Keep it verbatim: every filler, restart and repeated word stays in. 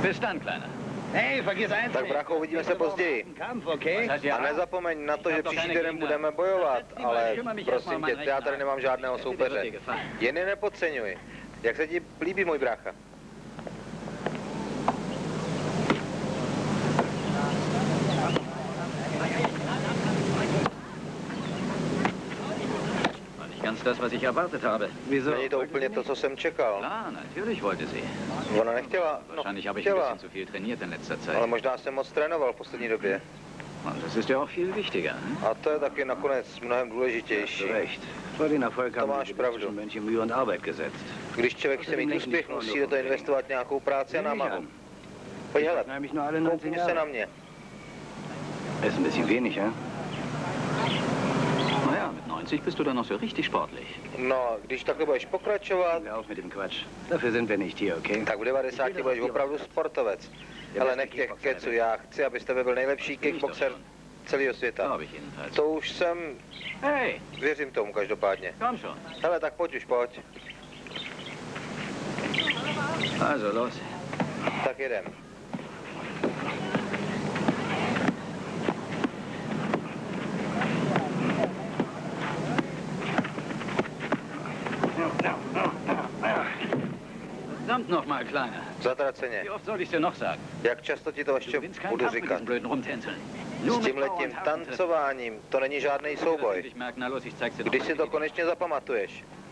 Bis dann, Kleiner. Tak brácho, uvidíme se později. A nezapomeň na to, že příští týden budeme bojovat, ale prosím tě, já tady nemám žádného soupeře. Jen je nepodceňuj. Jak se ti líbí můj brácha? Ganz das, was ich erwartet habe. Wieso? Není to úplně to, co jsem čekal. Klar, natürlich wollte sie. Ona nechtěla, no, Wahrscheinlich habe ich ein chtěla. bisschen zu viel trainiert in letzter Zeit. Ale možná jsem moc trénoval v poslední době. Und das ist ja auch viel wichtiger. Hm? A to je taky nakonec mnohem důležitější. To máš pravdu. Když člověk chce mít úspěch, musí do toho investovat nějakou práci a námahu. Pojď hele, koukni se na mě. Ist ein bisschen wenig, ja? Naja, mit neunzig bist du dann noch so richtig sportlich. No, když takhle budeš pokračovat, Auf mit dem Quatsch. Dafür sind wir nicht hier, okay? tak v devadesáti budeš opravdu sportovec. Ale nech těch keců, já chci, abyste byl nejlepší kickboxer celého světa. To už jsem... Hey! Věřím tomu každopádně. Komm schon. Hele, tak pojď už, pojď. Also los. Tak jedem. Verdammt noch mal, Kleiner. Zatraceně. Wie oft soll ich dir noch sagen? Jak často ti to ještě Du gewinnst keinen budu Kampf mit říkat? diesem blöden Rumtänzeln. S tímhletím tancováním, to není žádný souboj. Když si to konečně zapamatuješ.